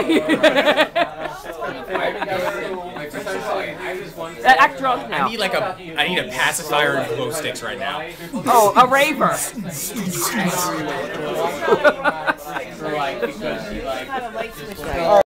Act drunk now. I need a pacifier and glow sticks right now. Oh, a raver. For like, because she like.